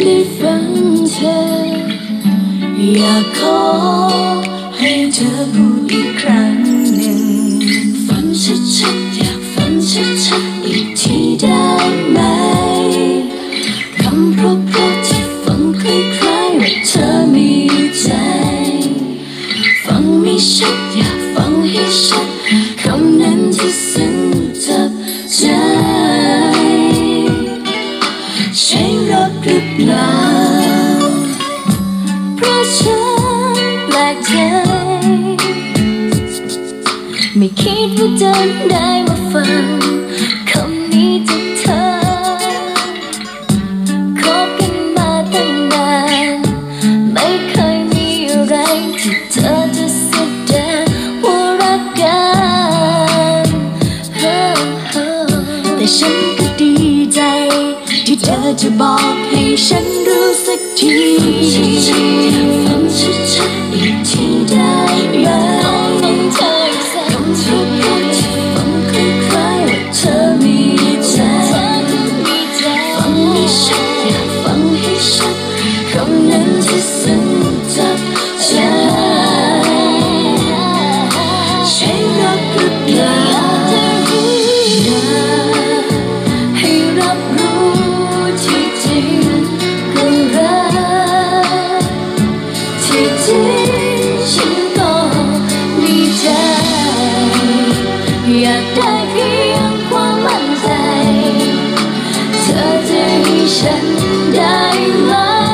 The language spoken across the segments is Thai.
ได้ฟังเธออยากขอให้เธอพูดอีกครั้งหนึ่งฝันชัดๆอยากฝันชัดๆอีกทีได้ไหมคำเพราะๆที่ฟังคล้ายๆว่าเธอมีใจฟังไม่ชัดอยากฟังให้ชัดคำนั้นที่ซึ้งจับใจใช่รักหรือเปล่าเพราะฉันแปลกใจไม่คิดว่าจะได้มาฟังคำนี้จากเธอคบกันมาตั้งนานไม่เคยมีอะไรที่เธอจะแสดงว่ารักกันแต่ฉันก็ดีใจที่เธอจะบอกให้ฉันรู้สักทีฟังชัดๆอีกทีได้ไหมต้องเธอสักคำพูดที่ฟังคล้ายๆว่าเธอมีใจฟังให้ชัดอยากฟังให้ชัดคำนั้นที่ซึ้งจับใจใช่รักหรือเปล่าให้รับรู้ที่จริงก็รักที่จริงฉันก็มีใจอยากได้เพียงความมั่นใจเธอจะให้ฉันได้ไหม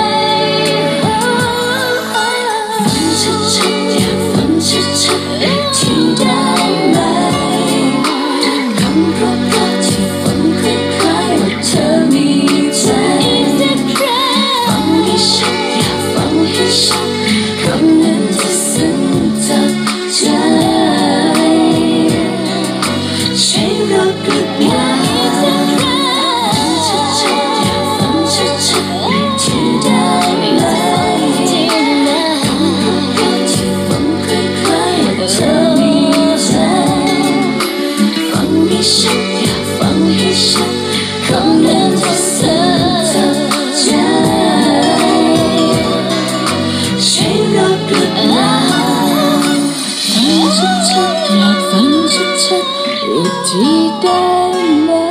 ฟังชัดๆอยากฟังชัดๆอีกทีได้ไหมคำเพราะๆที่ฟังคล้ายๆว่าเธอมีใจฟังให้ชัดอยากฟังให้ชัดคำนั้นที่ซึ้งจับใจใช่รักหรือเปล่าชัดๆอยากฟังชัดๆอีกทีได้ไหมคำเพราะๆที่ฟังคล้ายๆว่าเธอมีใจฟังให้ชัดอยากฟังให้ชัดคำนั้นที่ซึ้งจับใจใช่รักหรือเปล่าฟังชัดๆอยากฟังชัดๆอีกทีได้ไหม